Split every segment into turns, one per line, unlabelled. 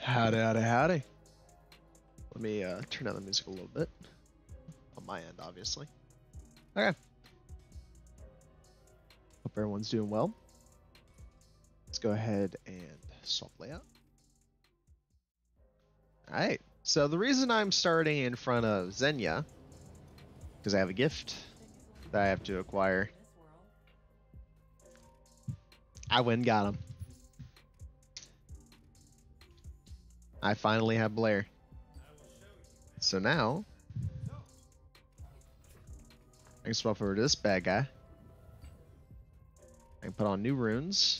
Howdy, howdy, howdy. Let me turn down the music a little bit. On my end, obviously. Okay. Hope everyone's doing well. Let's go ahead and swap layout. Alright, so the reason I'm starting in front of Xenia, because I have a gift that I have to acquire. I went and got him. I finally have Blair. So now, I can swap over to this bad guy. I can put on new runes.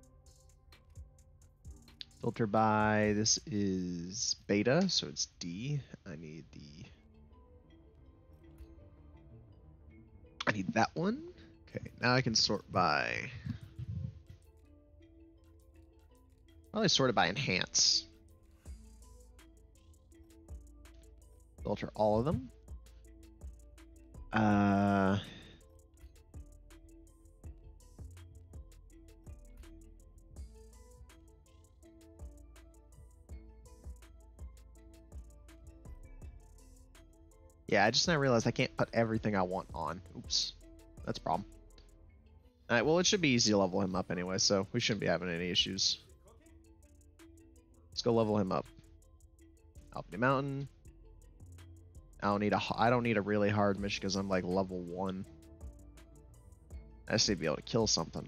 Filter by, this is beta, so it's D. I need that one. Okay, now I can sort by, probably sort it by enhance. Filter all of them. Yeah, I just now realized I can't put everything I want on. Oops. That's a problem. Alright, well, it should be easy to level him up anyway, so we shouldn't be having any issues. Let's go level him up. Alpine Mountain. I don't need a really hard mission because I'm like level 1. I just need to be able to kill something.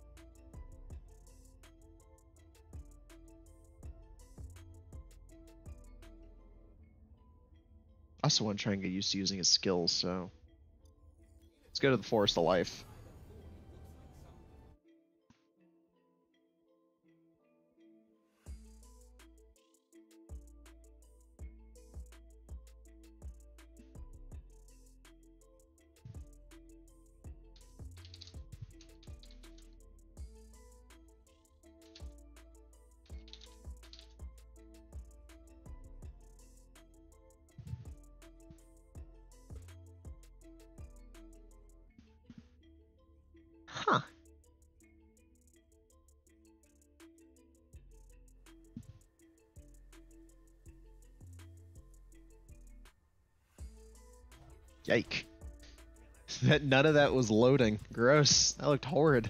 I also want to try and get used to using his skills, so let's go to the Forest of Life. Huh. Yike. None of that was loading. Gross. That looked horrid.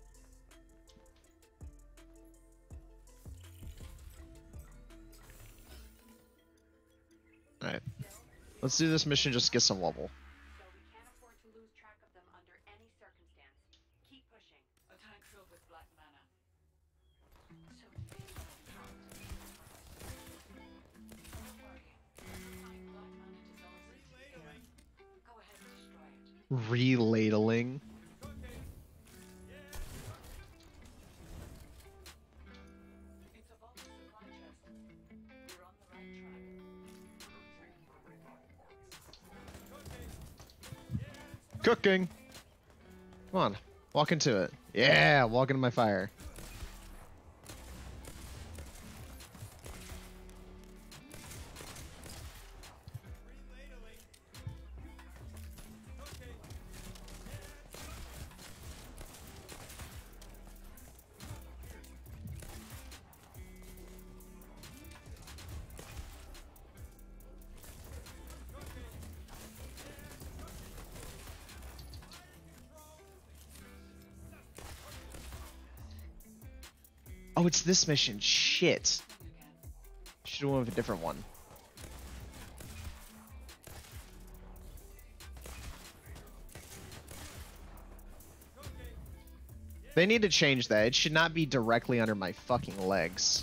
Alright. Let's do this mission just to get some level. Reladling. Cooking. Come on, walk into it. Yeah, walk into my fire. Oh, it's this mission. Shit. Should have went with a different one. They need to change that. It should not be directly under my fucking legs.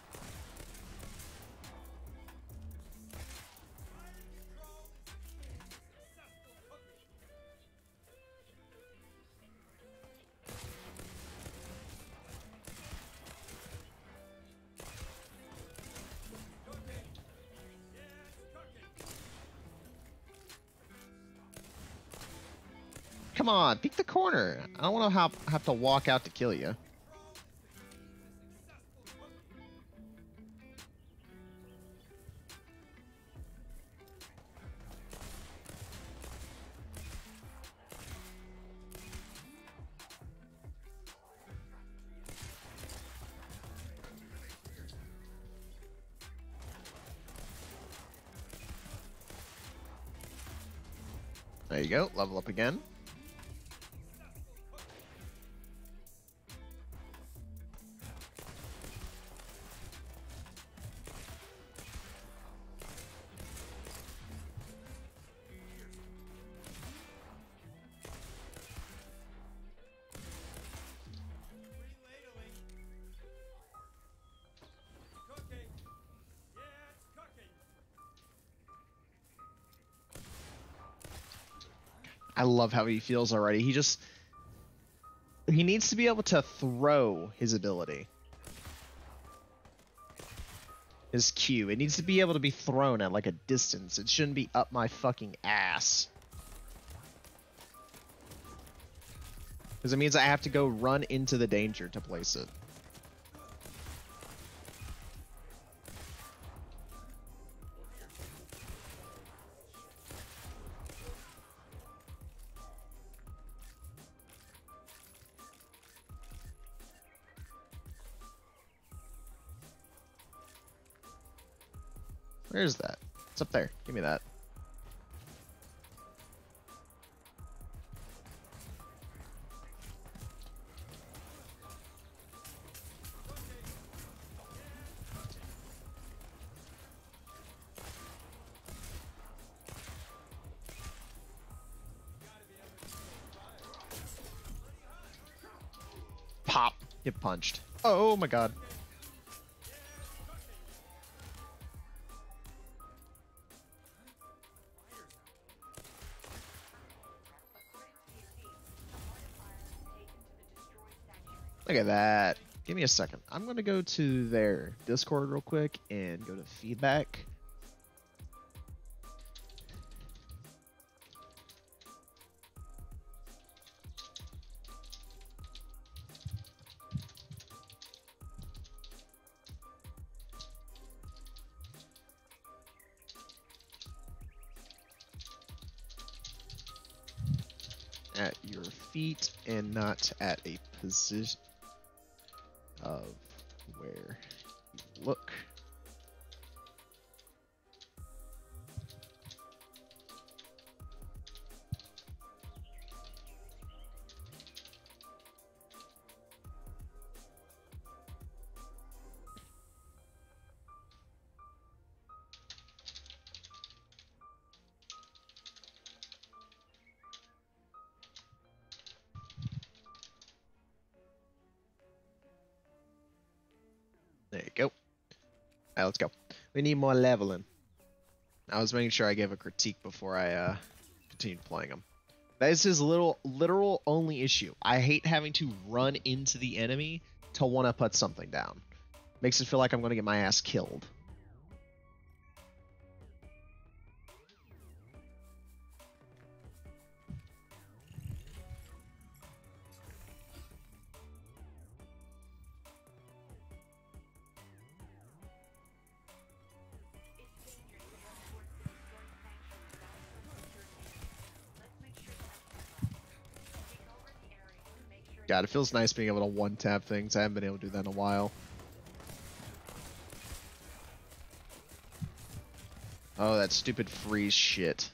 Come on, peek the corner. I don't want to have to walk out to kill you. There you go. Level up again. I love how he feels already. He needs to be able to throw his ability. His Q. It needs to be able to be thrown at like a distance. It shouldn't be up my fucking ass. Because it means I have to go run into the danger to place it. Where is that? It's up there. Give me that. Pop. Get punched. Oh my god. Look at that. Give me a second. I'm going to go to their Discord real quick and go to feedback. At your feet and not at a position of where you look. There you go. All right, let's go. We need more leveling. I was making sure I gave a critique before I continued playing him. That is his literal only issue. I hate having to run into the enemy to want to put something down. Makes it feel like I'm going to get my ass killed. God, it feels nice being able to one-tap things. I haven't been able to do that in a while. Oh, that stupid freeze shit.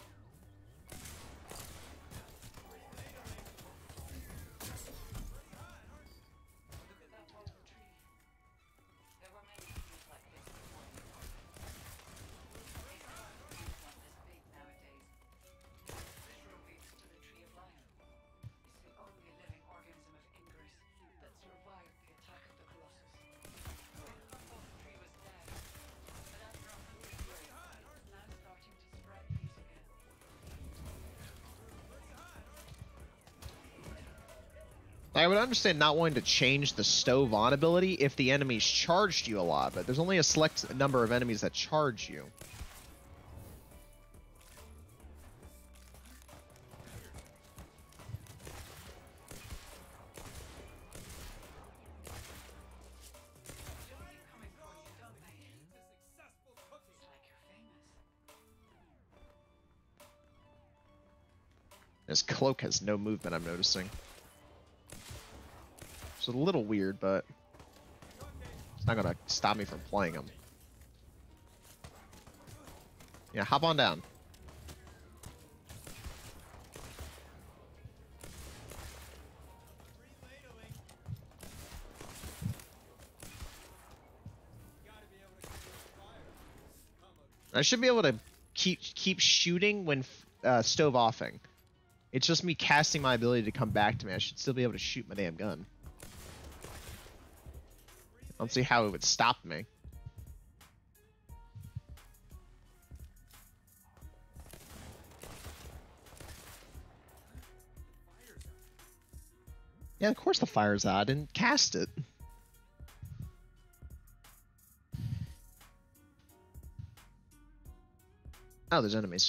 I would understand not wanting to change the stove on ability if the enemies charged you a lot, but there's only a select number of enemies that charge you. His cloak has no movement, I'm noticing. It's a little weird, but it's not gonna stop me from playing him. Yeah, hop on down. I should be able to keep shooting when stove offing. It's just me casting my ability to come back to me. I should still be able to shoot my damn gun. I don't see how it would stop me. Yeah, of course the fire's out. I didn't cast it. Oh, there's enemies.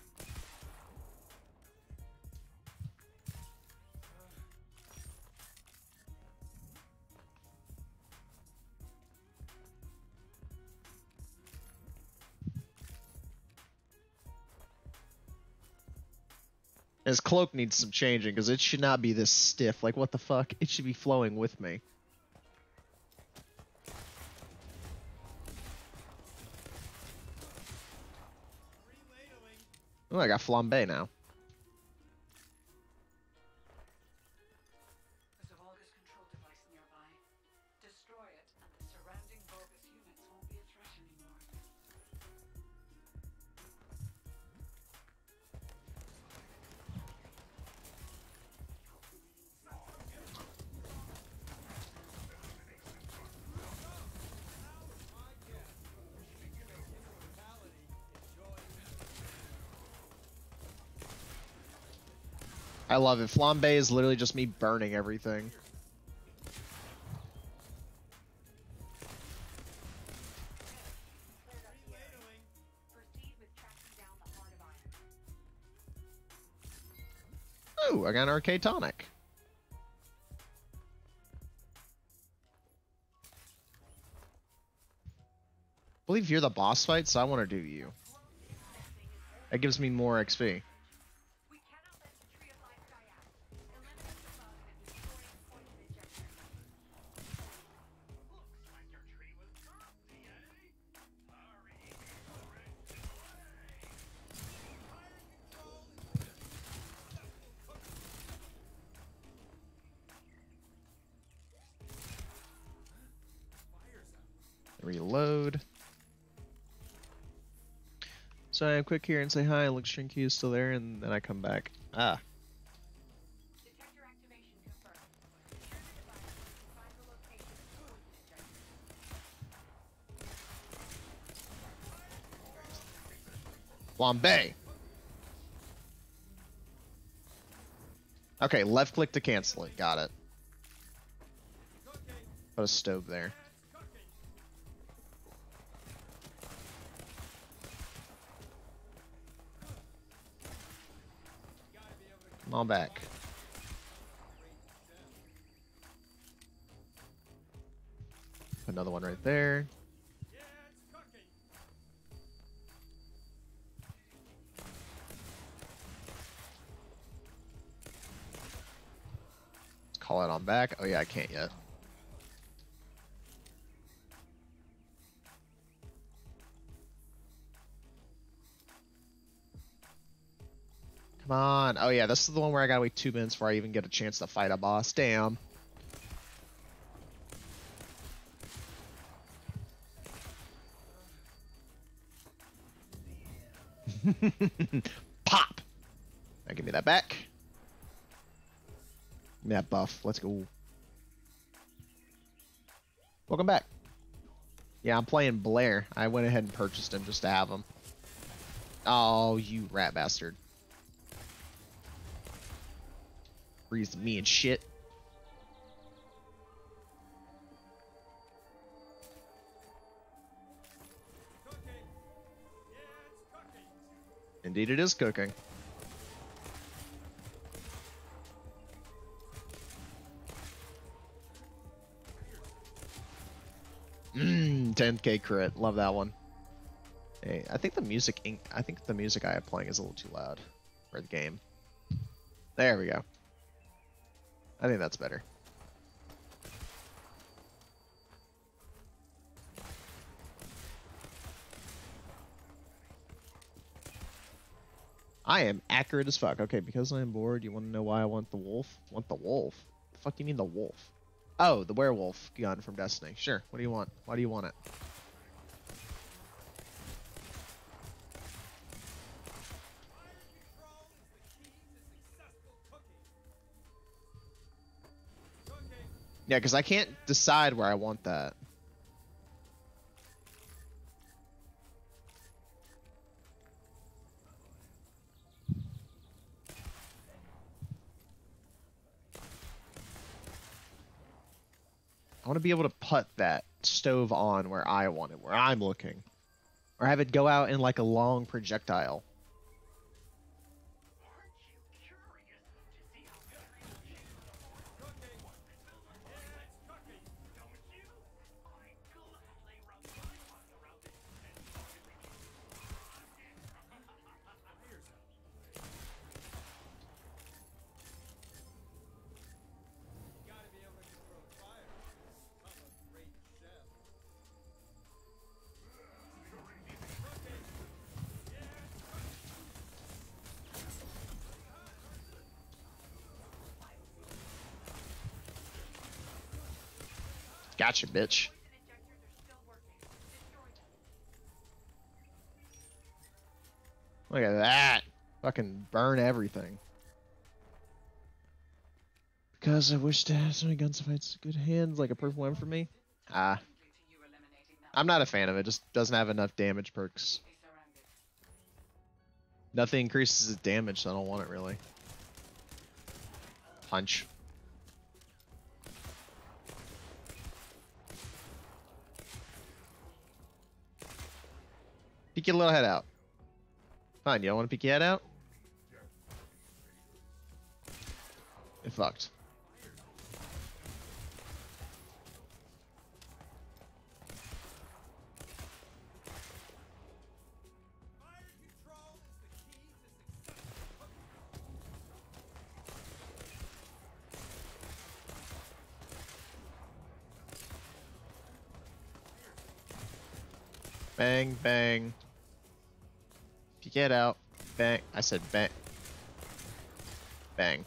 His cloak needs some changing because it should not be this stiff. Like, what the fuck? It should be flowing with me. Oh, I got flambe now.
There's a Vulgus control device nearby. Destroy it, and the surrounding Vulgus units won't be a threat anymore.
I love it. Flambe is literally just me burning everything. Ooh, I got an arcade tonic. I believe you're the boss fight, so I want to do you. That gives me more XP. Reload. So I quick here and say hi. Look, Shrinky is still there, and then I come back. Ah.
Detector activation confirmed. Find the location of the
Flambe. Okay, left click to cancel it. Got it. Put a stove there. Come on back. Put another one right there. Let's call it on back. Oh yeah, I can't yet. Come on. Oh yeah, this is the one where I gotta wait 2 minutes before I even get a chance to fight a boss. Damn. Pop! Now give me that back. Give me that buff. Let's go. Welcome back. Yeah, I'm playing Blair. I went ahead and purchased him just to have him. Oh, you rat bastard. Freeze me and shit. Indeed, it is cooking. Mmm, 10k crit. Love that one. Hey, I think the music I have playing is a little too loud for the game. There we go. I think that's better. I am accurate as fuck. Okay, because I am bored, you want to know why I want the wolf? Want the wolf? The fuck do you mean the wolf? Oh, the werewolf gun from Destiny. Sure. What do you want? Why do you want it? Yeah, because I can't decide where I want that. I want to be able to put that stove on where I want it, where I'm looking. Or have it go out in like a long projectile. Gotcha, bitch. Look at that. Fucking burn everything. Because I wish to have so many guns fights good hands, like a perfect one for me. Ah. I'm not a fan of it. Just doesn't have enough damage perks. Nothing increases its damage, so I don't want it really. Punch. Peek your little head out. Fine, you don't want to peek your head out? It fucked. Bang, bang. Peek your head out. Bang. I said bang. Bang.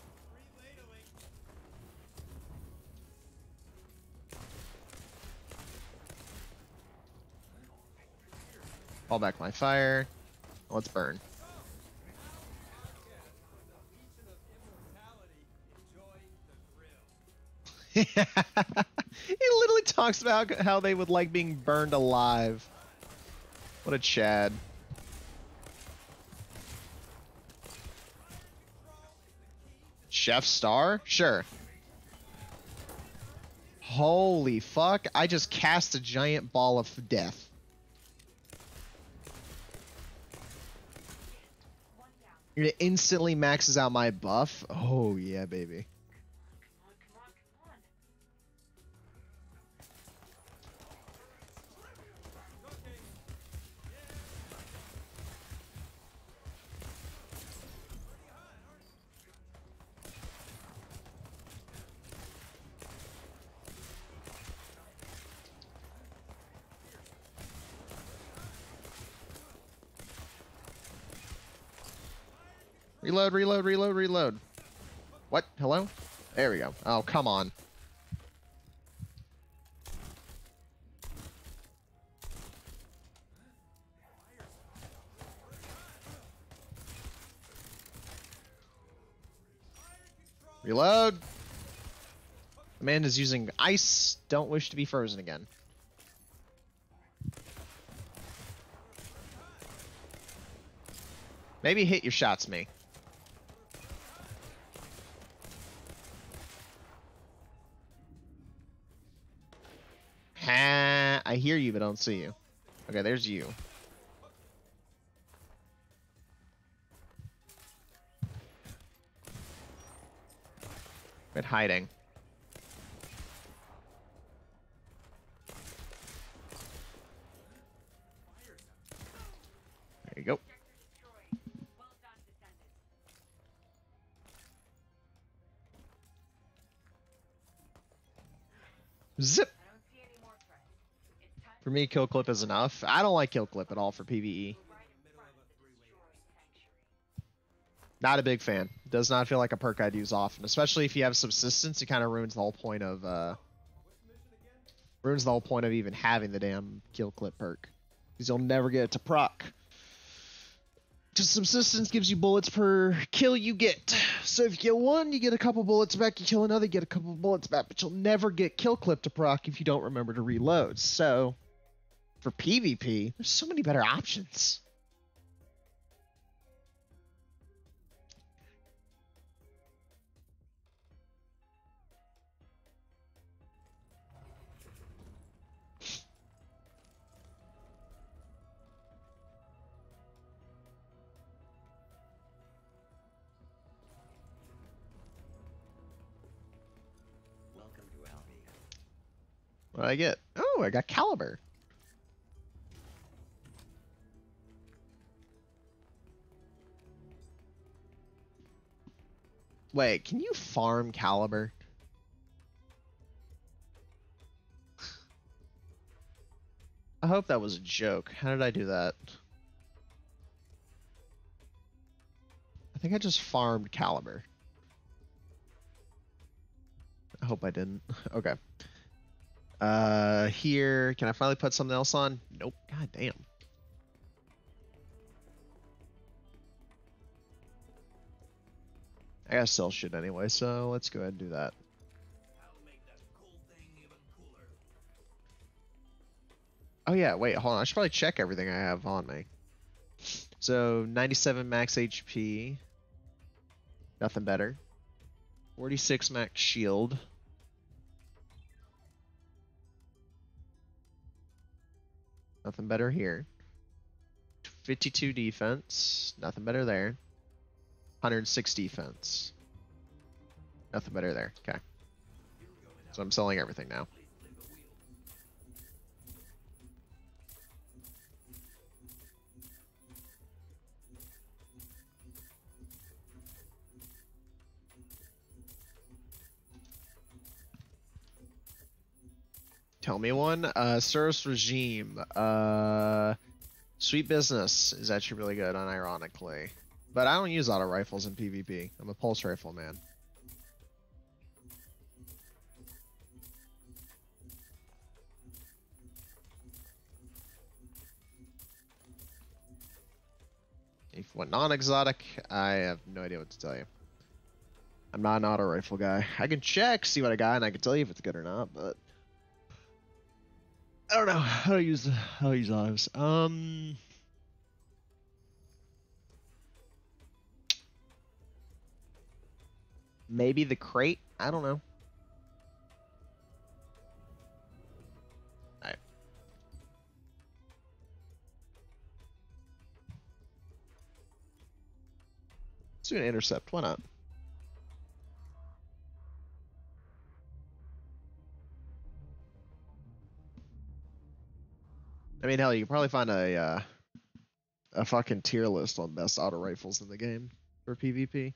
Call back my fire. Let's burn. He literally talks about how they would like being burned alive. What a Chad. Chef Star? Sure. Holy fuck. I just cast a giant ball of death. It instantly maxes out my buff. Oh yeah, baby. Reload, reload, reload, reload. What? Hello? There we go. Oh, come on. Reload. Amanda's using ice. Don't wish to be frozen again. Maybe hit your shots, me. Ha! I hear you, but don't see you. Okay, there's you. Quit hiding. There you go. Zip! For me, kill clip is enough. I don't like kill clip at all for PvE. Not a big fan. Does not feel like a perk I'd use often, especially if you have subsistence. It kind of ruins the whole point of even having the damn kill clip perk, because you'll never get it to proc. Just subsistence gives you bullets per kill you get. So if you kill one, you get a couple bullets back. You kill another, you get a couple bullets back. But you'll never get kill clip to proc if you don't remember to reload. So for PvP, there's so many better options.
Welcome to Albion.
What did I get? Oh, I got Caliber. Wait, can you farm Caliber? I hope that was a joke. How did I do that? I think I just farmed Caliber. I hope I didn't. Okay. Here, can I finally put something else on? Nope. God damn. I gotta sell shit anyway, so let's go ahead and do that.
I'll make that cool thing even cooler.
Oh yeah, wait, hold on. I should probably check everything I have on me. So 97 max HP. Nothing better. 46 max shield. Nothing better here. 52 defense. Nothing better there. 106 defense. Nothing better there. Okay. So I'm selling everything now. Tell me one. Service regime. Sweet business is actually really good, unironically. But I don't use auto rifles in PvP. I'm a pulse rifle man. If you want non-exotic, I have no idea what to tell you. I'm not an auto rifle guy. I can check, see what I got, and I can tell you if it's good or not, but I don't know how to use autos. Maybe the crate. I don't know. All right. Let's do an intercept. Why not? I mean, hell, you can probably find a fucking tier list on best auto rifles in the game for PvP.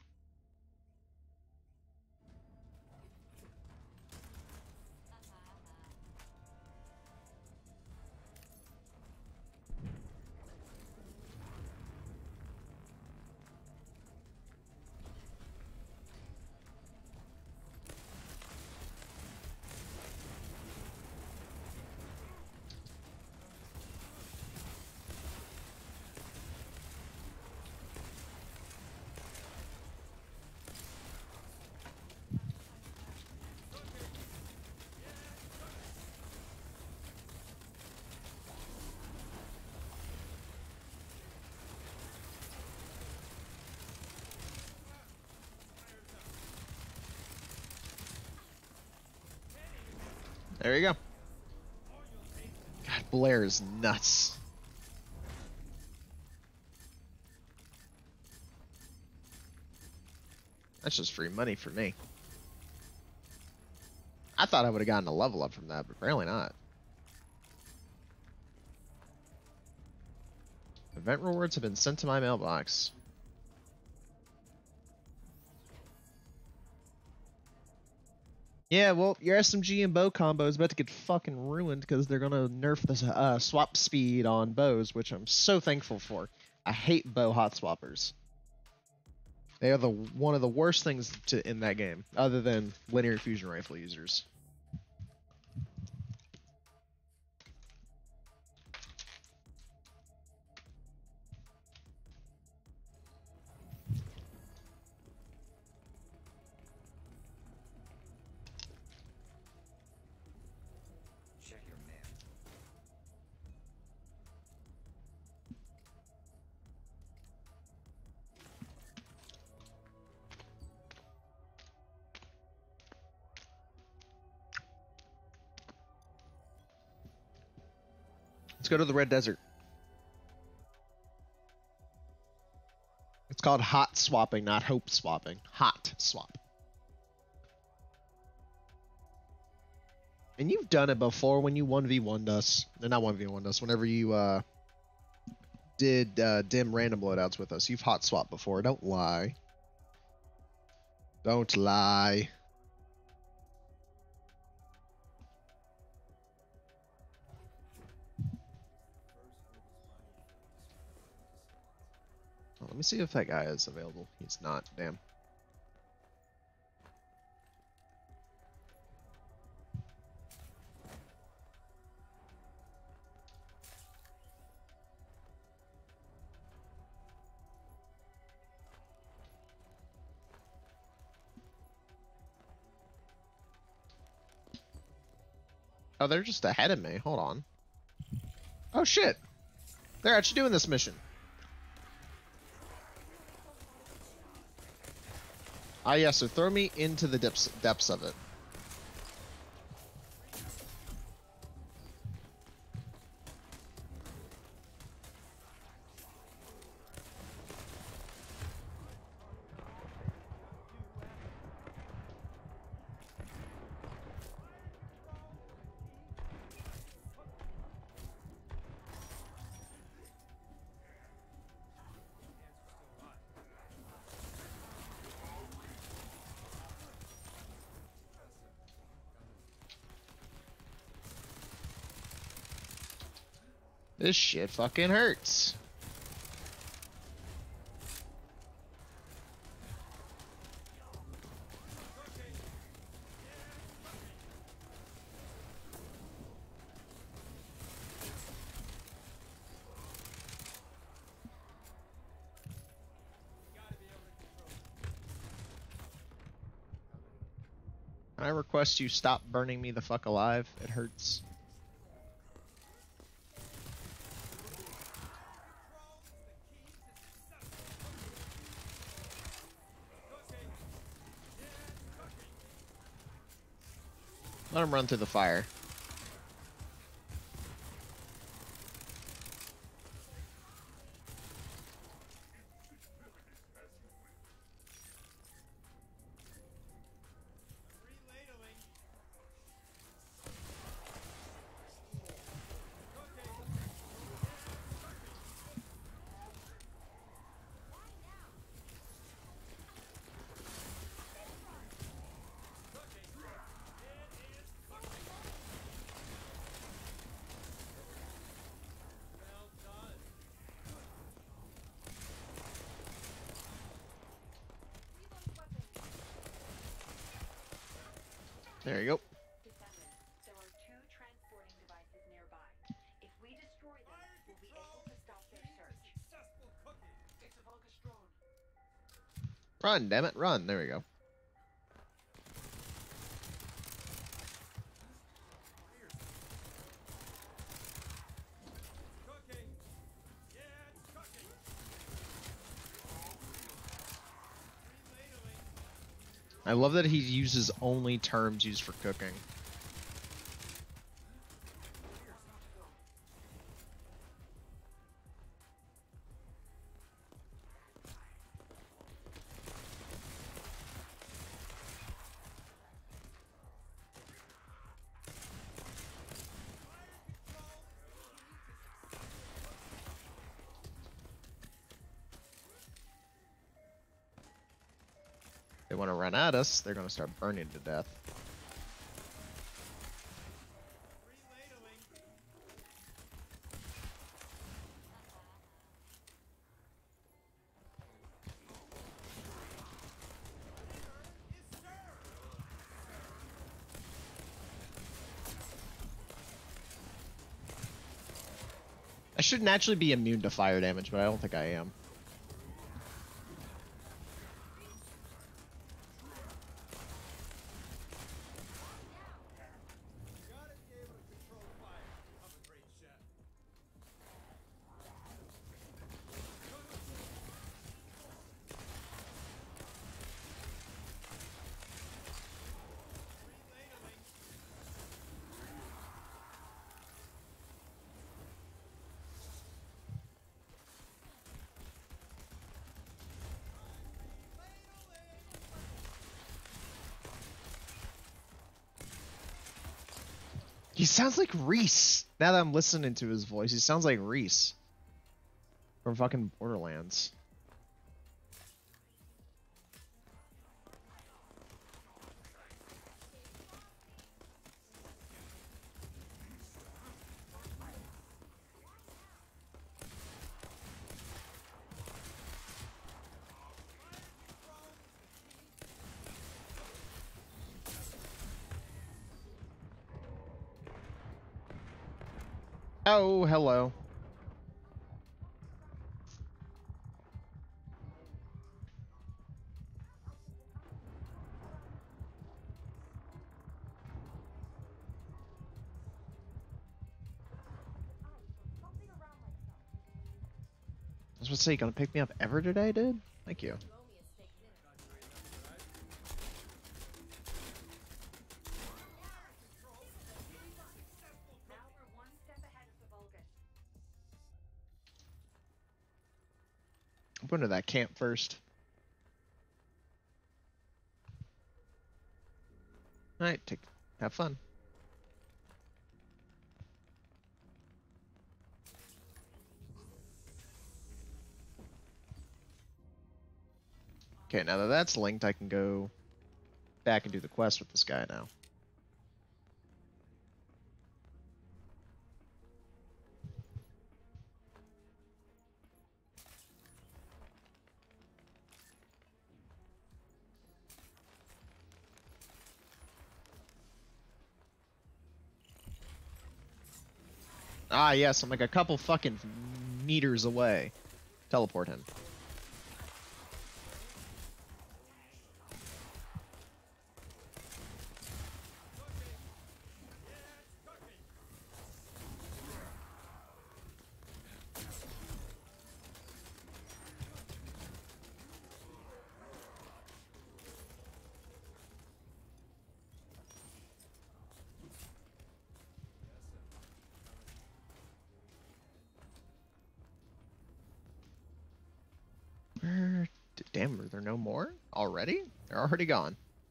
There you go. God, Blair is nuts. That's just free money for me. I thought I would have gotten a level up from that, but apparently not. Event rewards have been sent to my mailbox. Yeah, well, your SMG and bow combo is about to get fucking ruined because they're gonna nerf the swap speed on bows, which I'm so thankful for. I hate bow hot swappers. They are one of the worst things in that game, other than linear fusion rifle users. Let's go to the Red Desert. It's called hot swapping, not hope swapping. Hot swap. And you've done it before when you 1v1'd us. Not 1v1'd us. Whenever you did dim random loadouts with us. You've hot swapped before. Don't lie. Don't lie. Oh, let me see if that guy is available. He's not. Damn. Oh, they're just ahead of me. Hold on. Oh, shit. They're actually doing this mission. Ah, yeah, so throw me into the depths of it. This shit fucking hurts. Can I request you stop burning me the fuck alive? It hurts. Let him run through the fire. There you go.
Descendant, there are 2 transporting devices nearby. If we destroy them, we'll be able to stop their search.
It's a Vulgus drone.
Run, damn it, run. There we go.
Cooking. Yeah, it's cooking.
I love that he uses only terms used for cooking. They want to run at us, they're going to start burning to death. I should naturally be immune to fire damage, but I don't think I am. He sounds like Reese. Now that I'm listening to his voice, he sounds like Reese from fucking Borderlands. Oh, hello. I was about to say, you gonna pick me up ever today, dude? Thank you.
Now we're one step ahead of the Vulgus.
I'm going to that camp first. Alright, have fun. Okay, now that that's linked, I can go back and do the quest with this guy now. Ah, yes, I'm like a couple fucking meters away. Teleport him. Damn, are there no more? Already? They're already gone.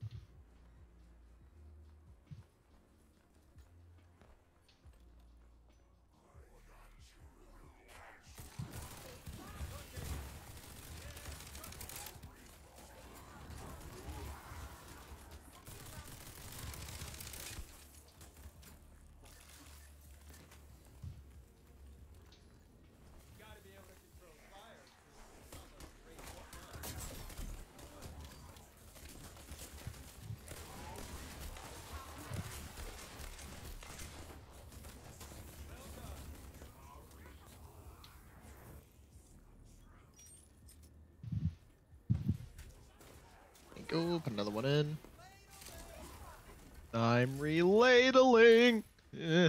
Gotta be able to control fire. Someone's great whatnot. Well done.
Go, put another one in. I'm reladling. Eh.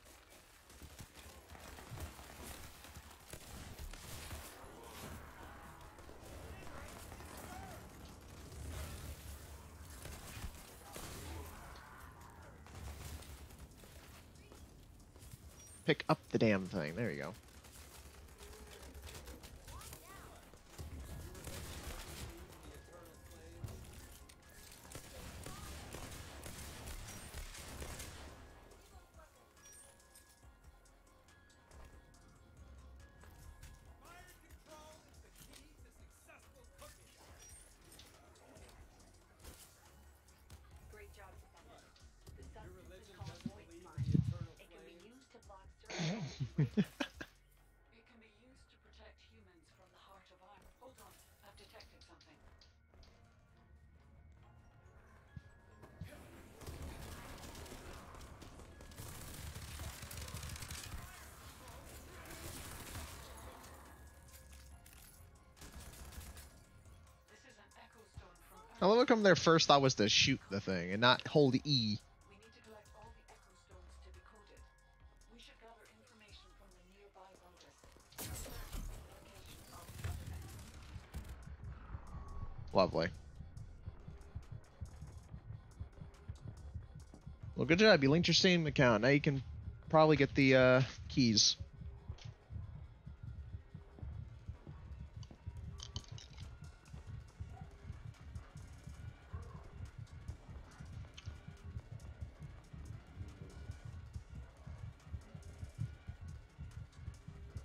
Pick up the damn thing. There you go.
Fire control is the key to successful cooking.
Great job, Descendant. The
Your
substance is
religion
called
doesn't
voice
believe in
mind.
the eternal
It can be
flame.
used to block certain It can be used to protect humans from the heart of iron. Hold on, I've detected something. This is an echo stone from
I love how come their first thought was to shoot the thing and not hold E.
We need to collect all the echo stones to be coded. We should gather information from the nearby Vulgus. Location of the other echo.
Lovely. Well, good job. You linked your Steam account. Now you can probably get the keys.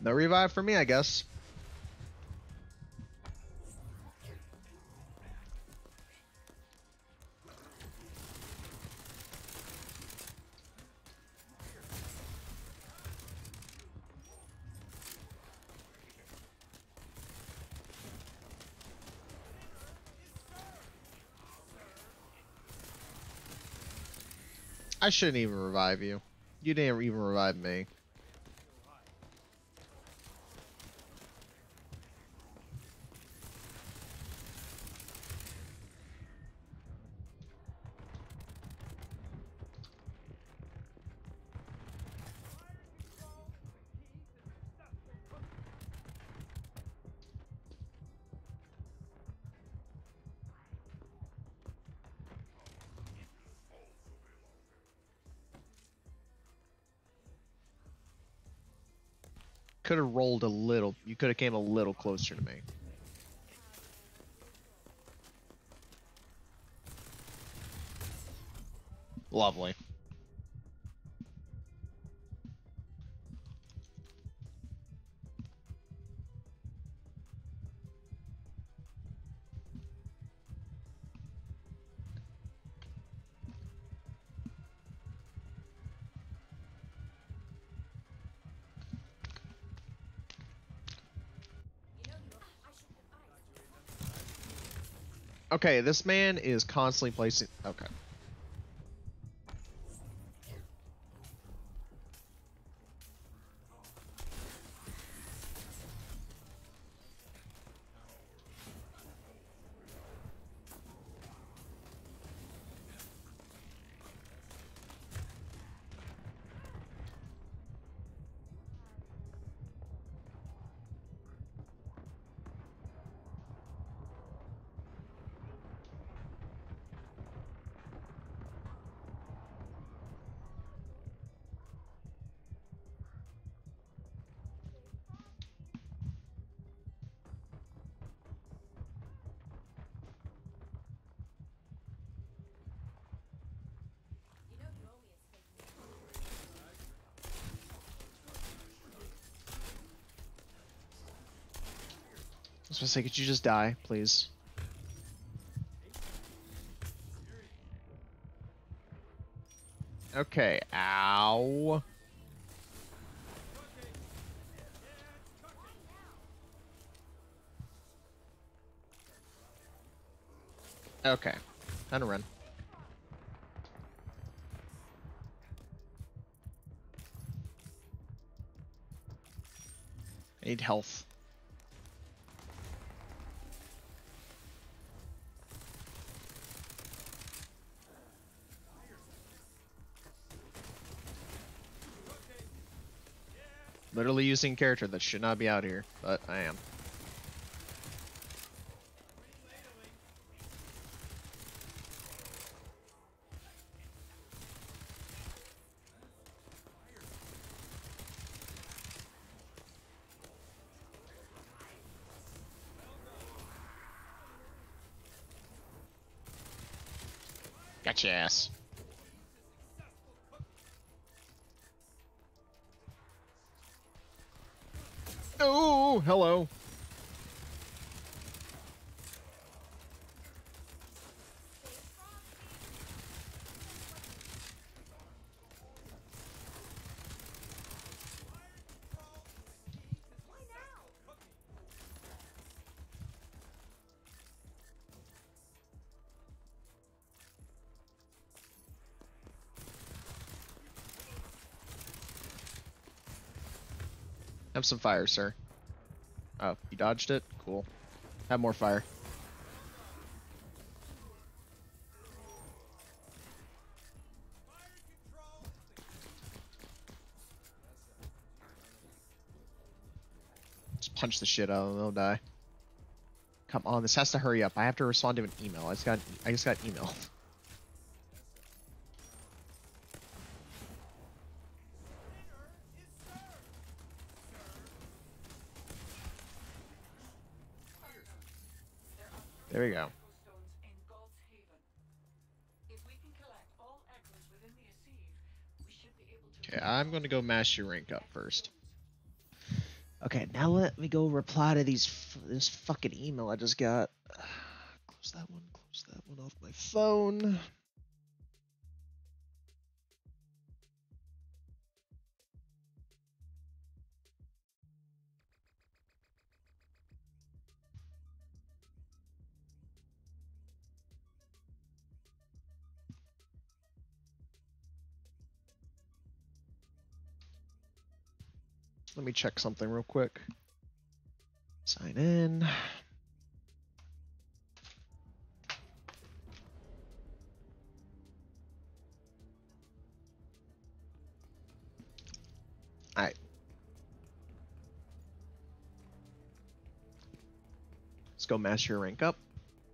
No revive for me, I guess. I shouldn't even revive you. You didn't even revive me. Could have rolled a little. You could have came a little closer to me. Lovely. Okay, this man is constantly placing. Okay. I was gonna say, could you just die, please? Okay, ow. Okay, time to run. I need health. Literally using a character that should not be out here, but I am. Got your ass. Oh, hello. Have some fire, sir. Oh, you dodged it? Cool. Have more fire. Just punch the shit out of them, they'll die. Come on, this has to hurry up. I have to respond to an email. I just got email. There we go.
Stones in God's Haven. If we can collect all echoes within the Assieve, we should be able to.
Okay, I'm gonna go mash your rank up first. Okay, now let me go reply to this fucking email I just got. Close that one off my phone. Let me check something real quick. Sign in. Alright. Let's go master your rank up.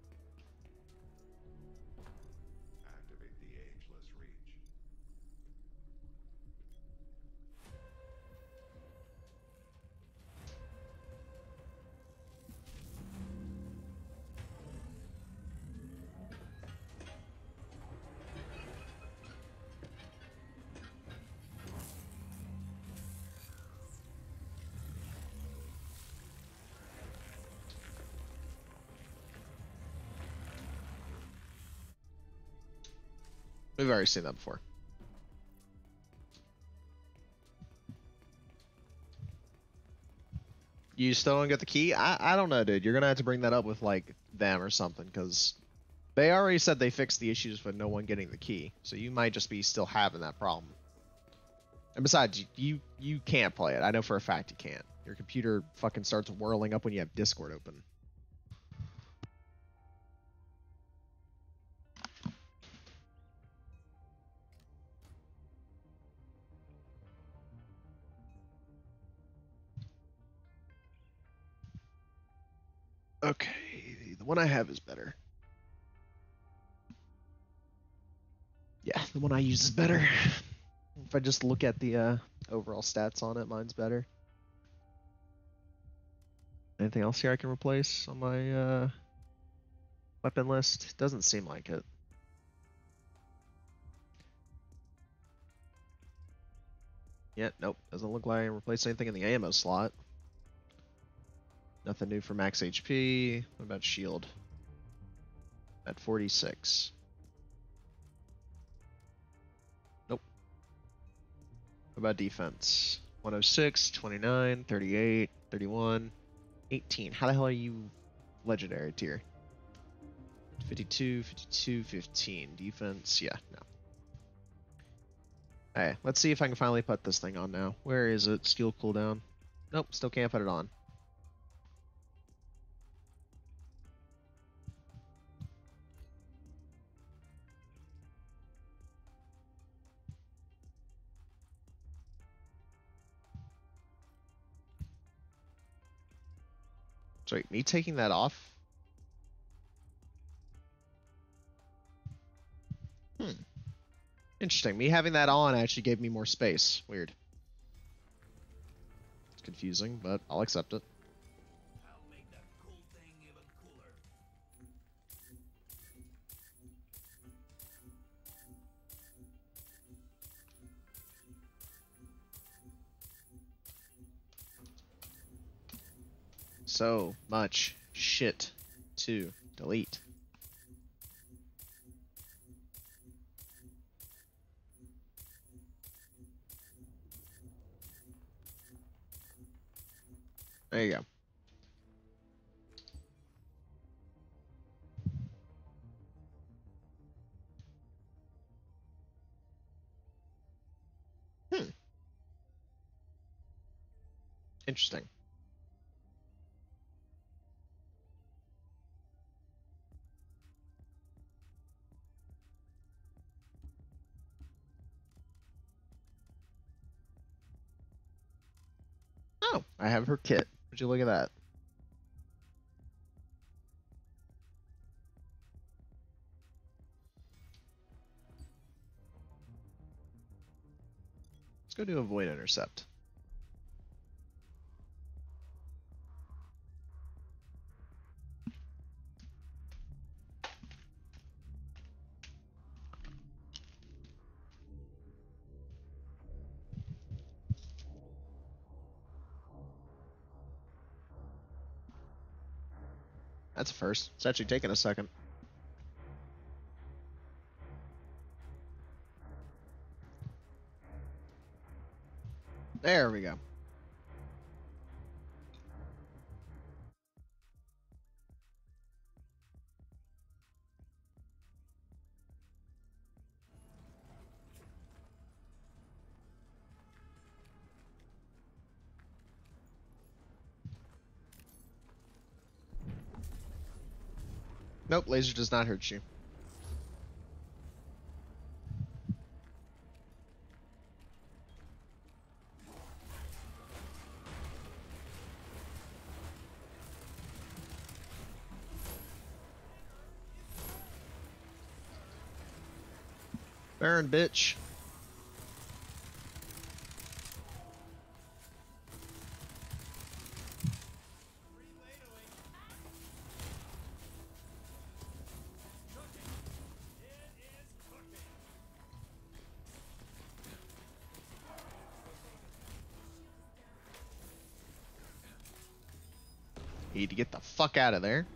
Activate the ageless reach.
We've already seen that before. You still don't get the key? I don't know, dude. You're gonna have to bring that up with like them or something, because they already said they fixed the issues with no one getting the key. So you might just be still having that problem. And besides, you can't play it. I know for a fact you can't. Your computer fucking starts whirling up when you have Discord open. Okay, the one I have is better. Yeah, the one I use is better. If I just look at the overall stats on it, mine's better. Anything else here I can replace on my weapon list? Doesn't seem like it. Yeah, nope. Doesn't look like I replaced anything in the ammo slot. Nothing new for max HP. What about shield? At 46. Nope. What about defense? 106, 29, 38, 31, 18. How the hell are you legendary tier? 52, 52, 15. Defense, yeah, no. Alright, let's see if I can finally put this thing on now. Where is it? Skill cooldown. Nope, still can't put it on. Sorry, me taking that off? Hmm. Interesting. Me having that on actually gave me more space. Weird. It's confusing, but I'll accept it.
I'll make that cool thing even cooler.
So much shit to delete. There you go. Hmm. Interesting. Oh, I have her kit. Would you look at that? Let's go do a void intercept. That's a first. It's actually taking a second. There we go. Nope, laser does not hurt you. Baron, bitch. Need to get the fuck out of there.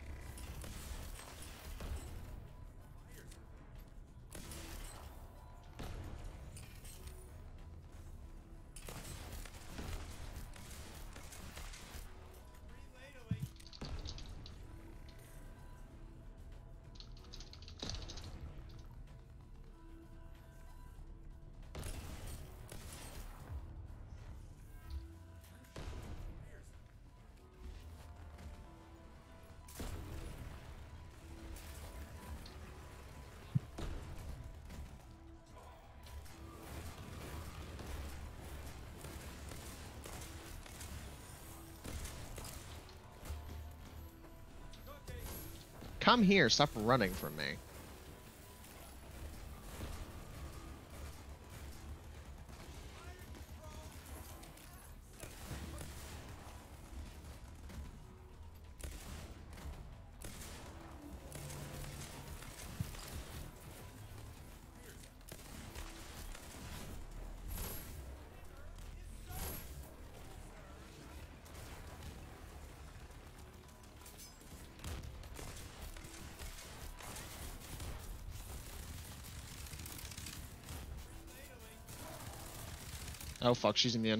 Come here, stop running from me. Oh fuck, she's immune.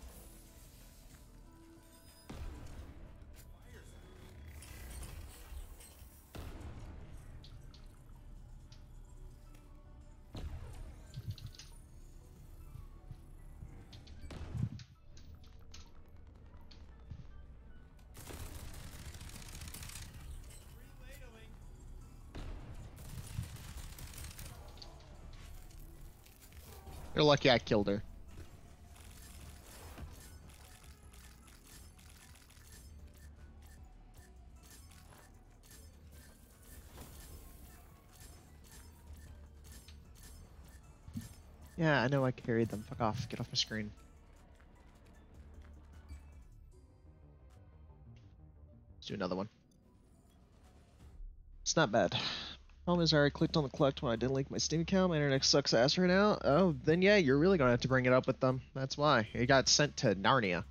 You're lucky I killed her. Yeah, I know I carried them. Fuck off. Get off my screen. Let's do another one. It's not bad. Problem is I already clicked on the collect when I didn't link my Steam account. My internet sucks ass right now. Oh, then yeah, you're really gonna have to bring it up with them. That's why. It got sent to Narnia.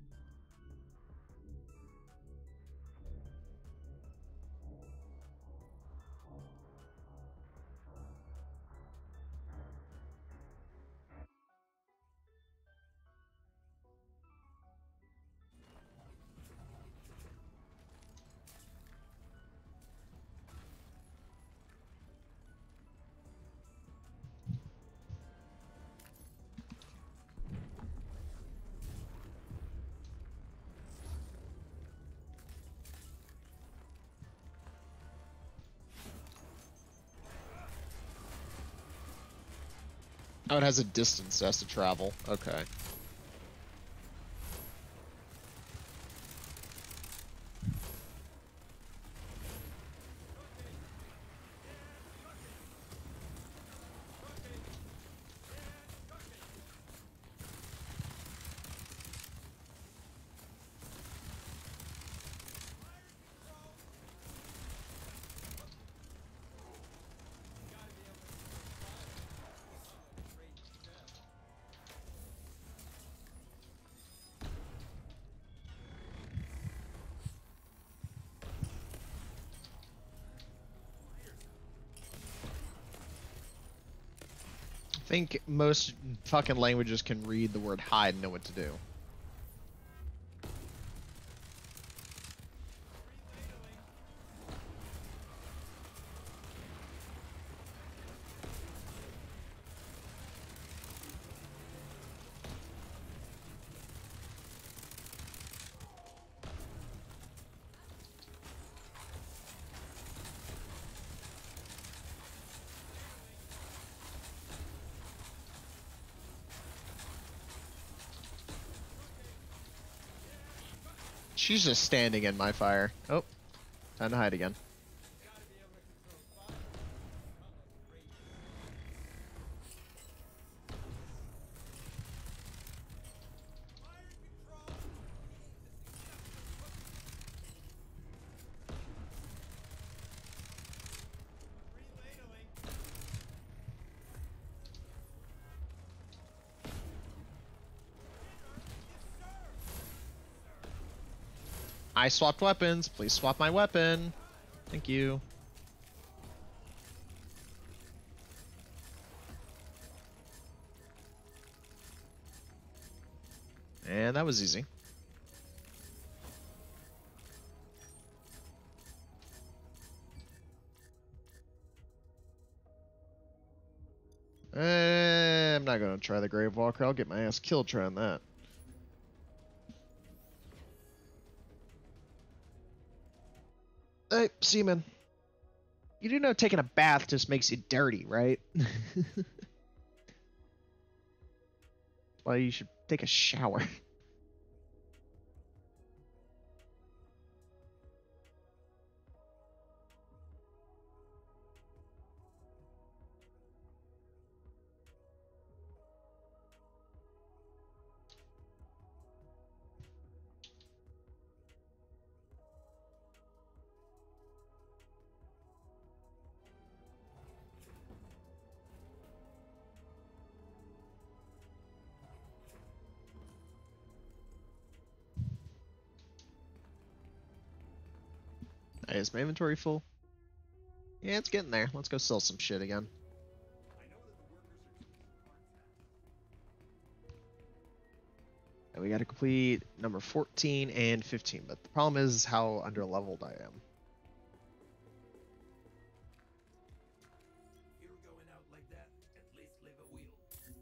Oh, it has a distance it has to travel. Okay. think most fucking languages can read the word hide and know what to do. She's just standing in my fire. Oh, time to hide again.
Gotta be able to control fire. Not like rage. Fire control is the reladling.
I swapped weapons. Please swap my weapon. Thank you. And that was easy. I'm not gonna try the Grave Walker. I'll get my ass killed trying that. Hey, Seaman. You do know taking a bath just makes you dirty, right? Well, you should take a shower. Is my inventory full? Yeah, it's getting there. Let's go sell some shit again.
I know that the workers are keeping parts now.
And we got to complete number 14 and 15, but the problem is how underleveled I am.
If you're going out like that, at least leave a wheel.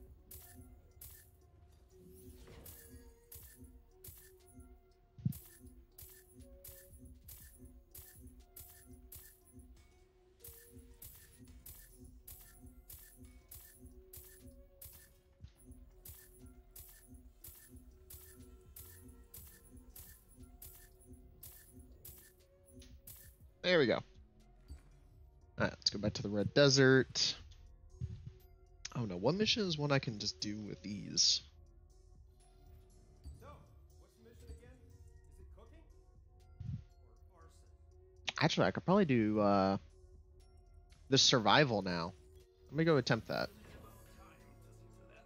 There we go. Alright, let's go back to the Red Desert. Oh no, one mission is one I can just do with ease.
So, what's the mission again? Is it cooking? Or arson?
Actually, I could probably do the survival now. Let me go attempt that.
About time to see to that.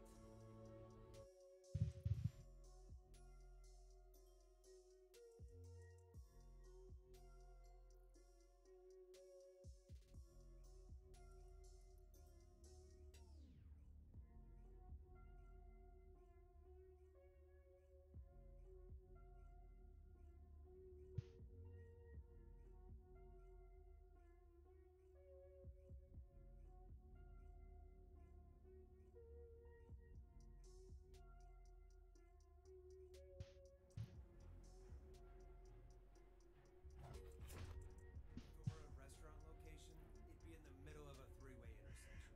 If it were a restaurant location, it'd be in the middle of a three-way intersection.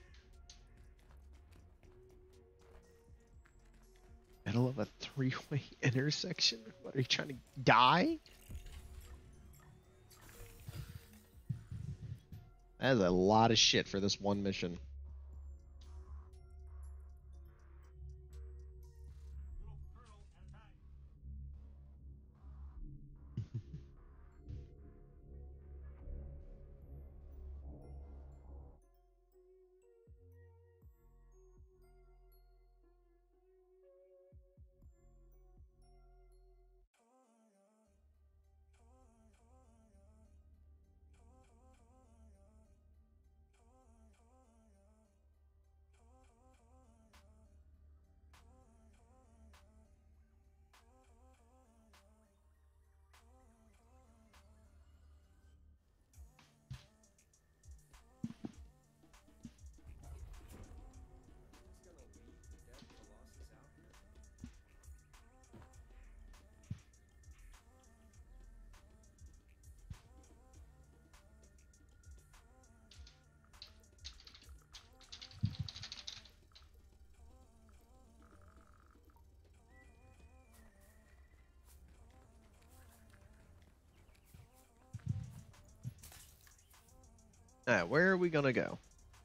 Middle of a three-way intersection? What, are you trying to die? That is a lot of shit for this one mission. Alright, where are we gonna go?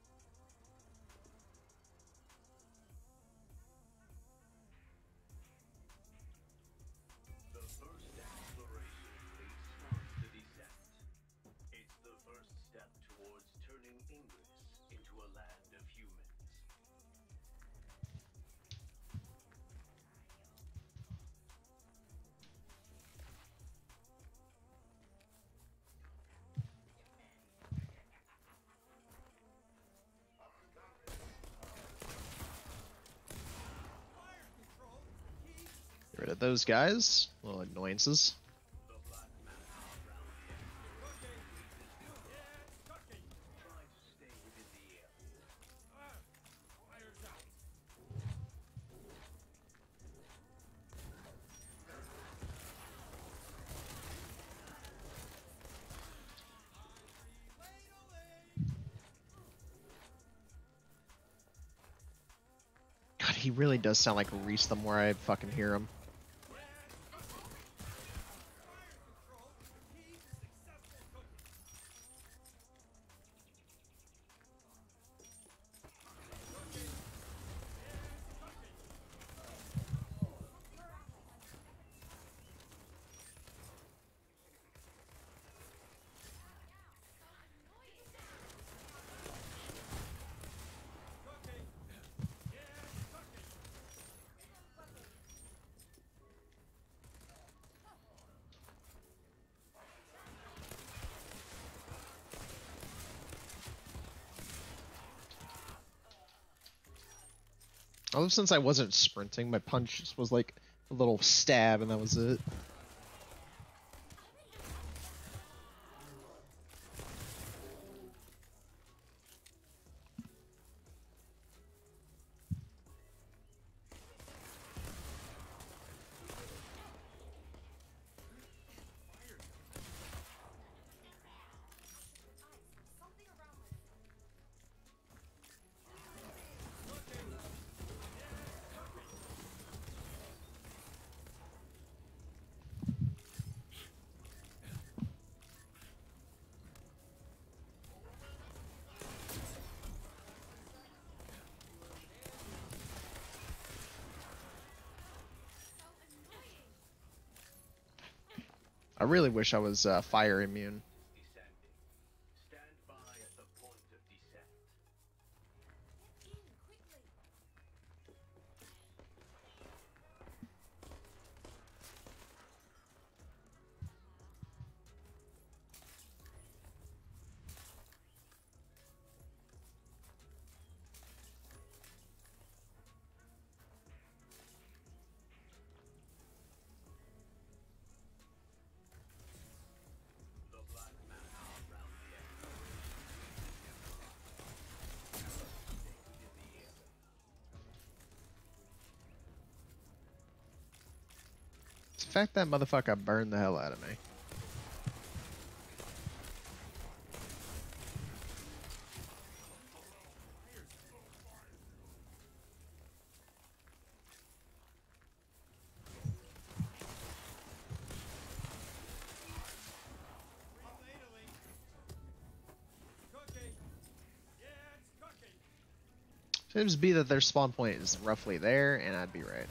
The first exploration leads towards the descent. It's the first step towards turning Ingress into a land of humans.
Get rid of those guys. Little annoyances.
The black matter around the exploration try to stay within the area.
Fire's out.
God, he really does sound like Reese the more I fucking hear him. Although since I wasn't sprinting, my punch just was like a little stab and that was it. I really wish I was fire immune.
Descending. Stand by at the point of descent. The black matter around the exploration stay within the area.
The fact that motherfucker burned the hell out of me.
Ladling. Cooking. Yeah, it's cooking.
Seems to be that their spawn point is roughly there, and I'd be right.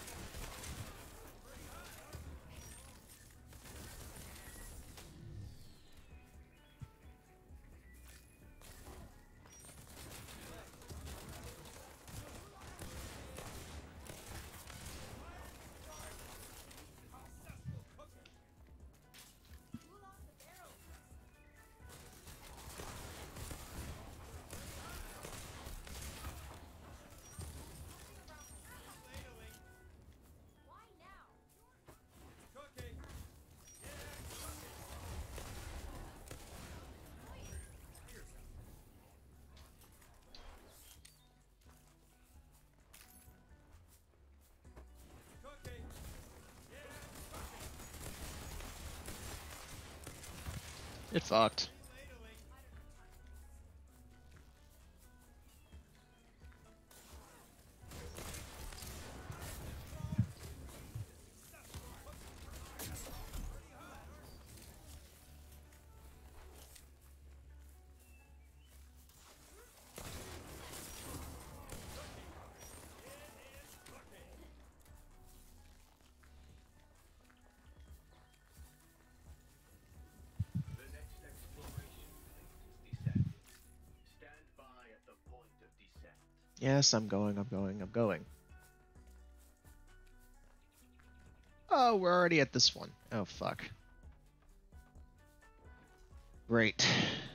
Ladling. Cooking. Cooking.
It fucked.
Ladling.
Yes, I'm going, I'm going, I'm going. Oh, we're already at this one. Oh, fuck. Great.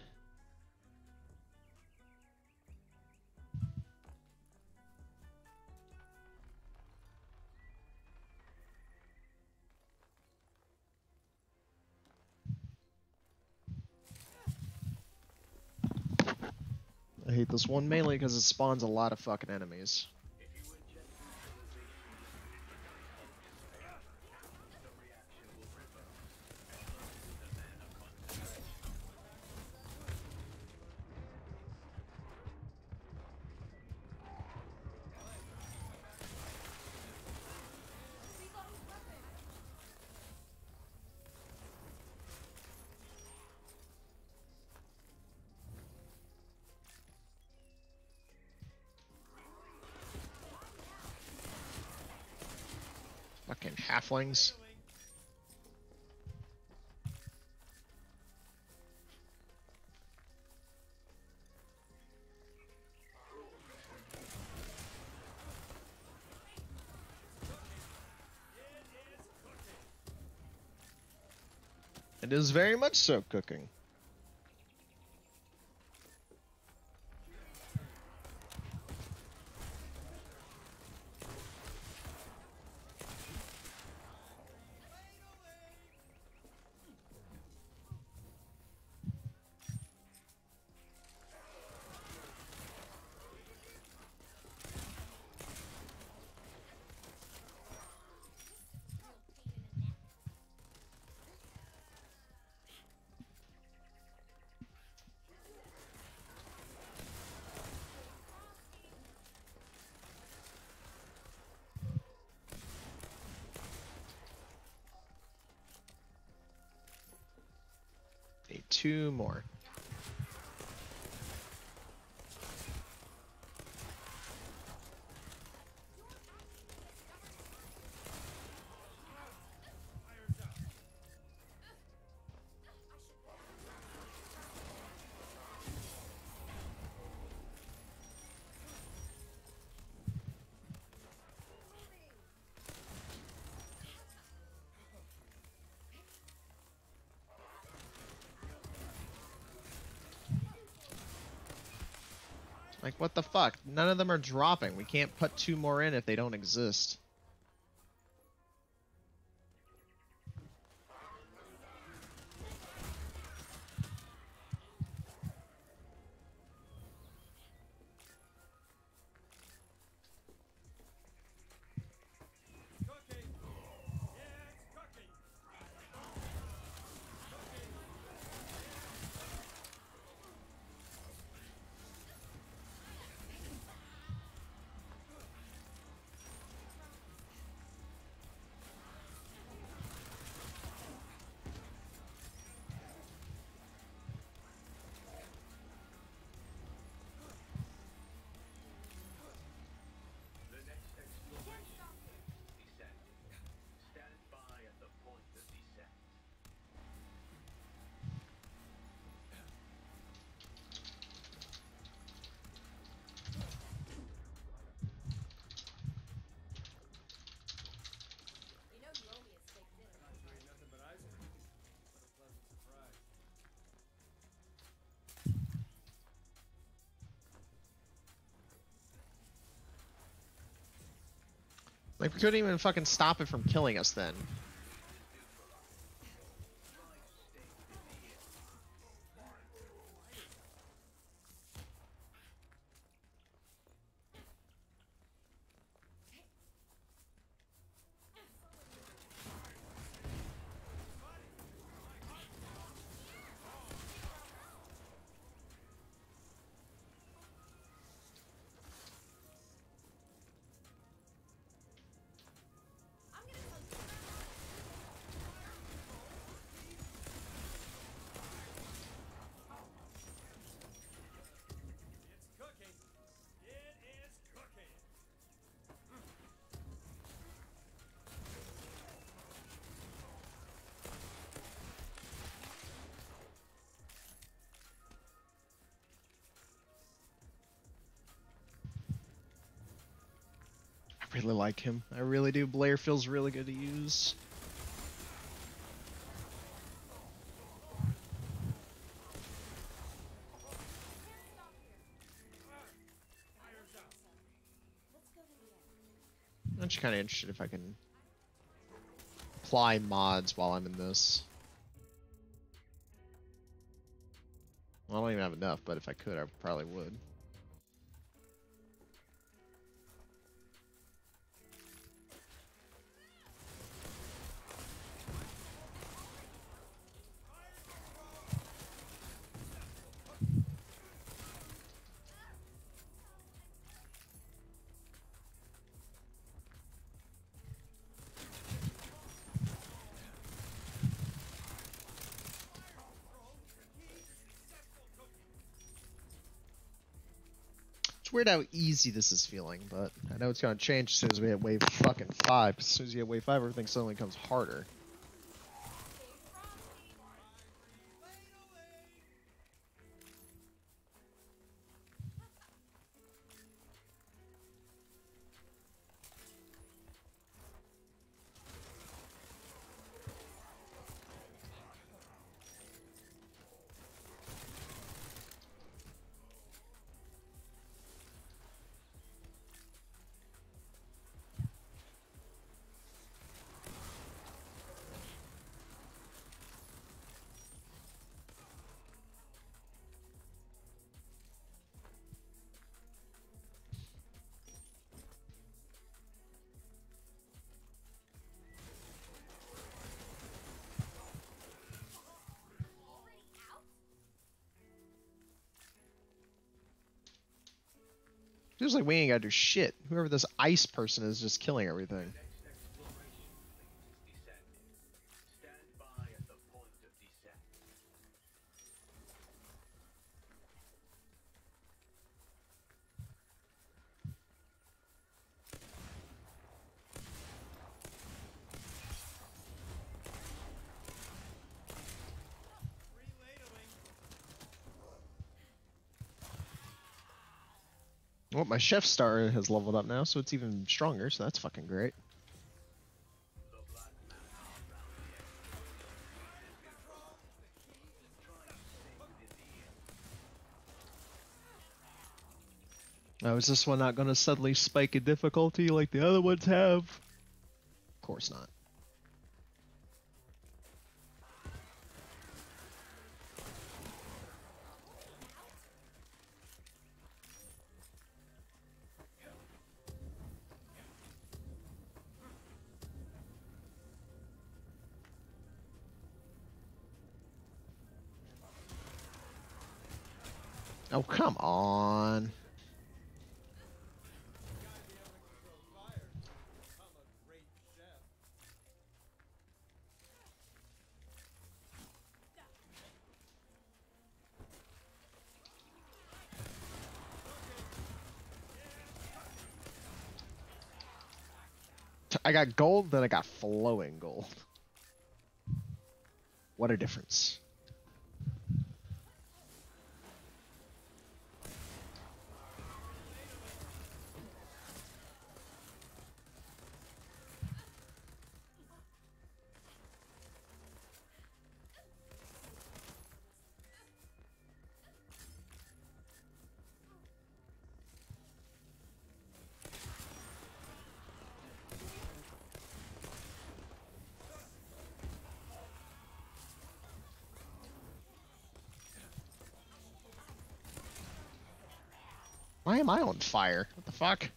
I hate this one mainly because it spawns a lot of fucking enemies.
If you inject neutralization the reaction will reverse and burn the mana concentration.
Fucking halflings. It is very much so cooking. Need 2 more. Like, what the fuck? None of them are dropping. We can't put 2 more in if they don't exist.
Cooking. Yeah, it's cooking.
The next exploration descent. Stand by at the point of descent.
Not doing nothing but ice cream. What a pleasant surprise.
Like, we couldn't even fucking stop it from killing us then. really like him. I really do. Blair feels really good to use. I'm just kind of interested if I can apply mods while I'm in this. Well, I don't even have enough, but if I could, I probably would. It's weird how easy this is feeling, but I know it's gonna change as soon as we hit wave fucking 5. As soon as you hit wave 5, everything suddenly becomes harder. Feels like we ain't gotta do shit. Whoever this ice person is just killing everything.
Next exploration fleet is descending. Stand by at the point of descent.
Well, my chef star has leveled up now, so it's even stronger, so that's fucking great.
The black matter around the explosion is trying to stay within the area.
Now, is this one not gonna suddenly spike in difficulty like the other ones have? Of course not. Oh, come on. I got gold, then I got flowing gold. What a difference. Why am I on fire? What the fuck?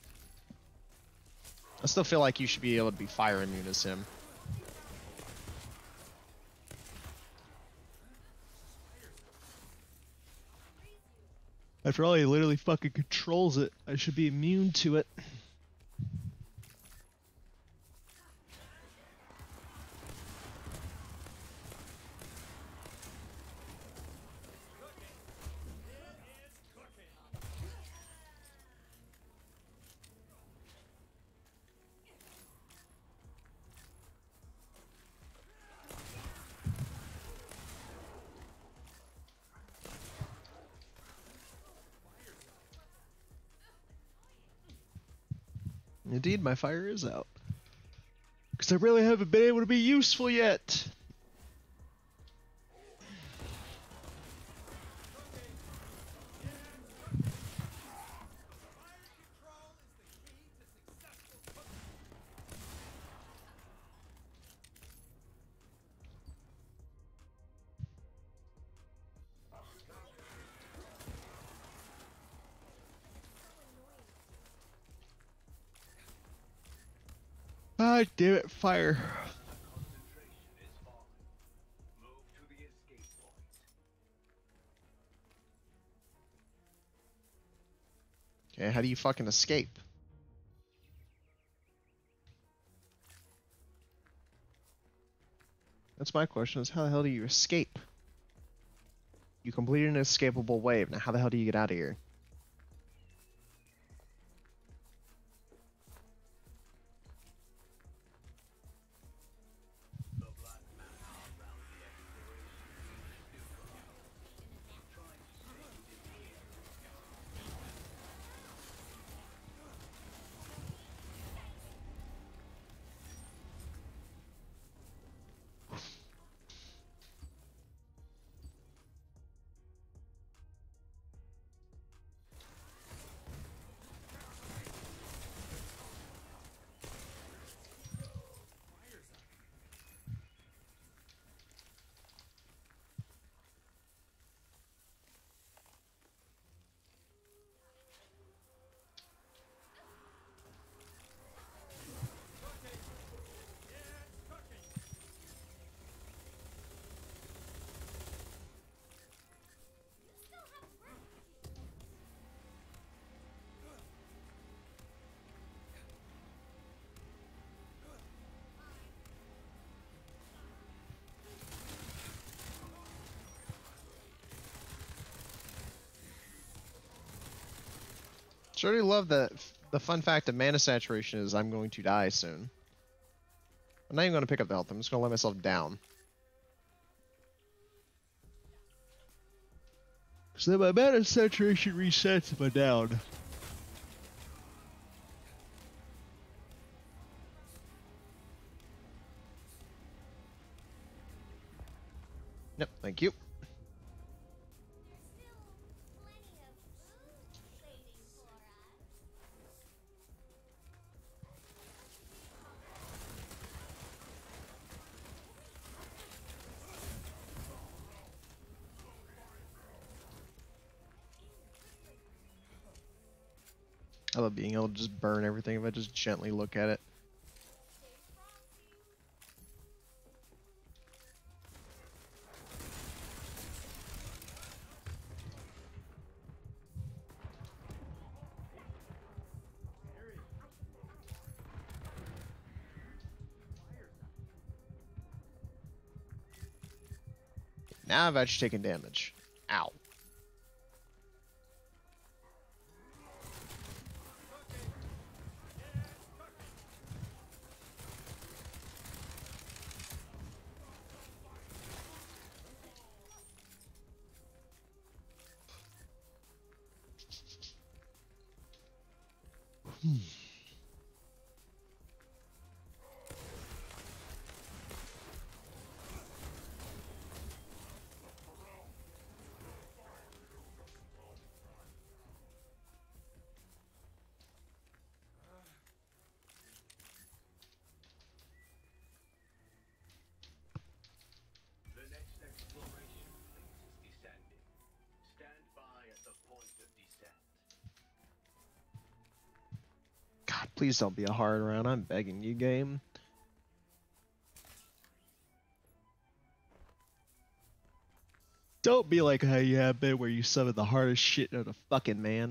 I still feel like you should be able to be fire immune as him. After all, he literally fucking controls it. I should be immune to it. Indeed, my fire is out. Because I really haven't been able to be useful yet. Ah, damn it, fire.
Concentration is falling. Move to the escape point.
Okay, how do you fucking escape? That's my question, is how the hell do you escape? You completed an escapable wave, now how the hell do you get out of here?
The black matter around the exploration is neutral. Try to stay within the area.
Sure do love the fun fact of mana saturation is I'm going to die soon. I'm not even going to pick up the health, I'm just going to let myself down. So then my mana saturation resets if I'm down. Yep, thank you. I love being able to just burn everything if I just gently look at it. Now I've actually taken damage. Ow.
The next exploration phase is descending. Stand by at the point of descent.
God, please don't be a hard round. I'm begging you, game. Don't be like how you have been where you summon the hardest shit out of fucking man.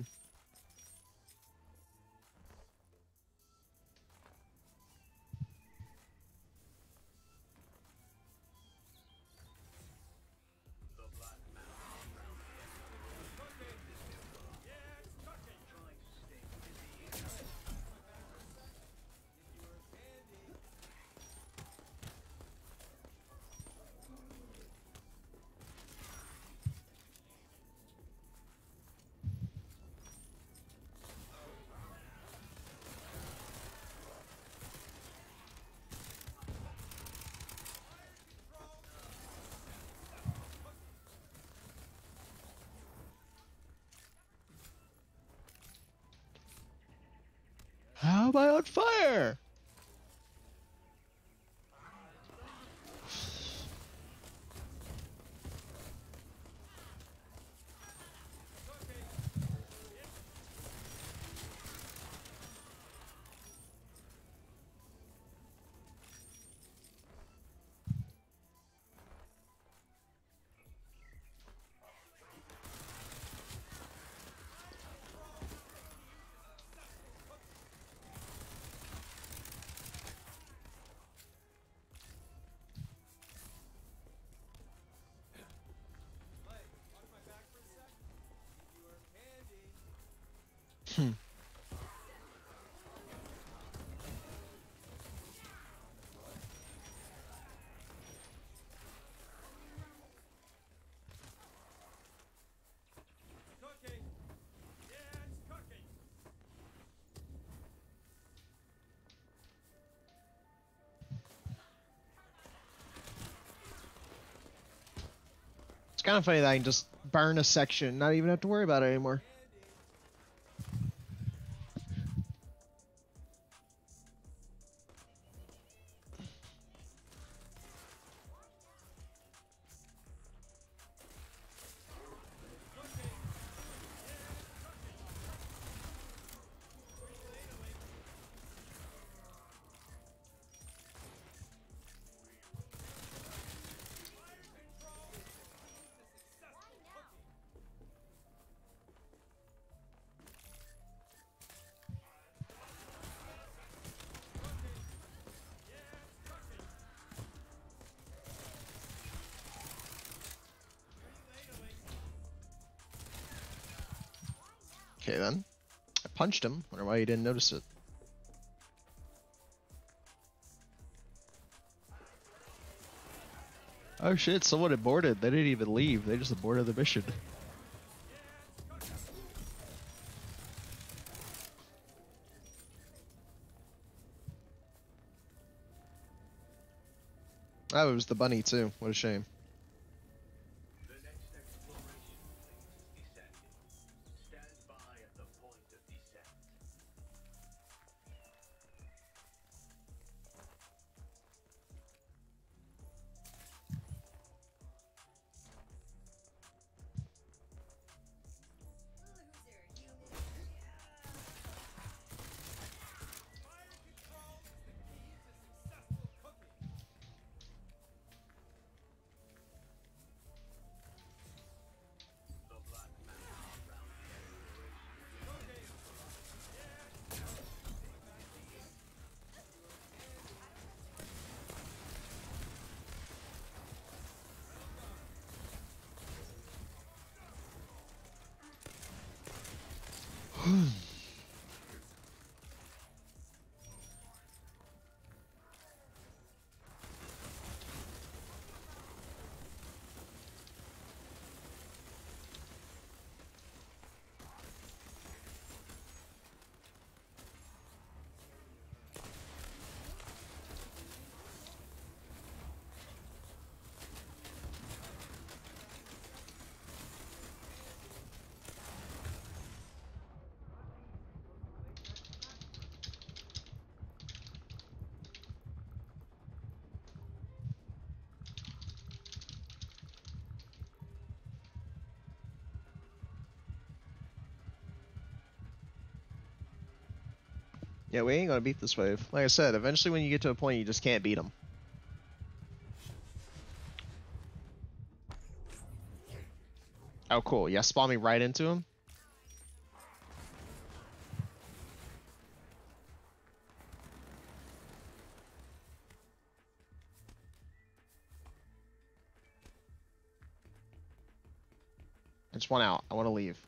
The black matter around the exploration is neutral. Try to stay within the area.
am I on fire?
Like, watch my back for a sec. Need your candy. Cooking. Yeah, it's cooking.
It's kind of funny that I can just burn a section, not even have to worry about it anymore.
Candy.
Okay then. I punched him. Wonder why he didn't notice it. Oh shit, someone aborted. They didn't even leave. They just aborted the mission. Oh, it was the bunny too. What a shame.
The next exploration phase is descending. Stand by at the point of descent.
Fire control is the key to successful cooking.
The black matter around the exploration.
Yeah, we ain't gonna beat this wave. Like I said, eventually when you get to a point, you just can't beat them. Oh, cool. Yeah, spawn me right into him. I just want out. I want to leave.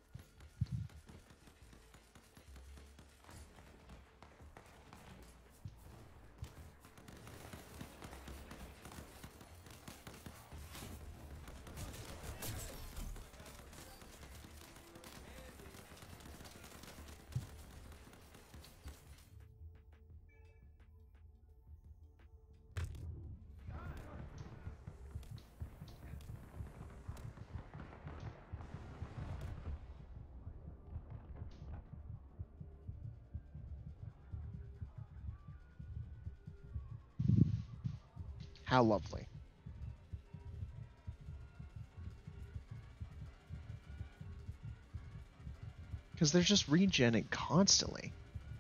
How lovely. Because they're just regenning constantly.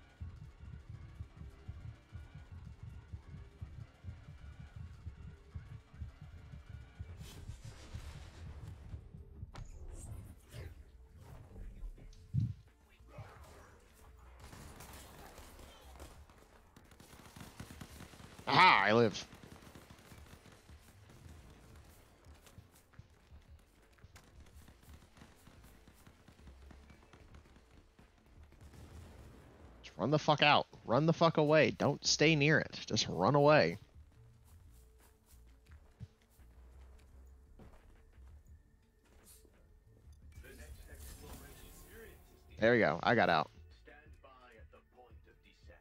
Aha, I live. Just run the fuck out. Run the fuck away. Don't stay near it. Just run away.
The next exploration experience is
There we go. I got out.
stand by at the point of descent.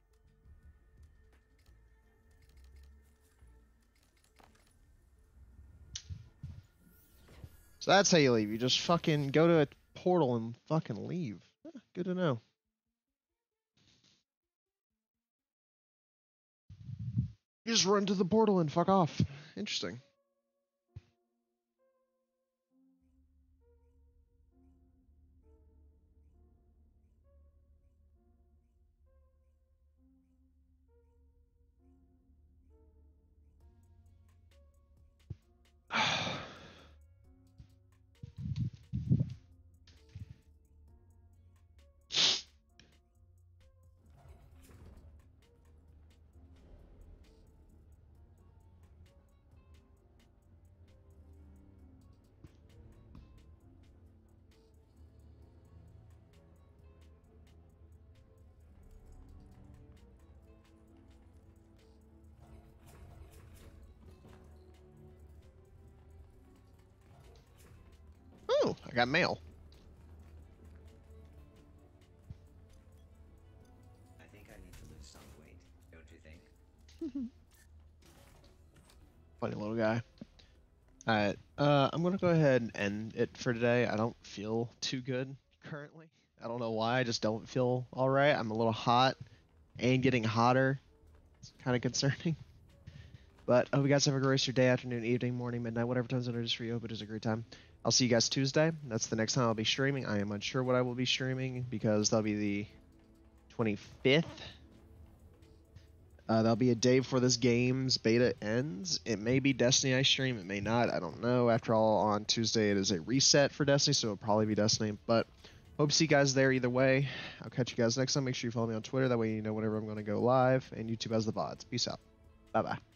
So that's how you leave. You just fucking go to a portal and fucking leave. Good to know. You just run to the portal and fuck off. Interesting. Oh, I got mail.
I think I need to lose some weight, don't you think?
Funny little guy. Alright, I'm gonna go ahead and end it for today. I don't feel too good currently. I don't know why, I just don't feel alright. I'm a little hot and getting hotter. It's kind of concerning. But I hope you guys have a great rest of your day, afternoon, evening, morning, midnight, whatever time zone it is for you. Hope it is a great time. I'll see you guys Tuesday. That's the next time I'll be streaming. I am unsure what I will be streaming because that'll be the 25th. That'll be a day before this game's beta ends. It may be Destiny I stream, it may not. I don't know. After all, on Tuesday it is a reset for Destiny, so it'll probably be Destiny. But hope to see you guys there either way. I'll catch you guys next time. Make sure you follow me on Twitter. That way you know whenever I'm going to go live. And YouTube has the VODs. Peace out. Bye-bye.